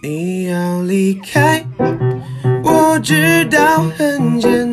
你要离开，我知道很简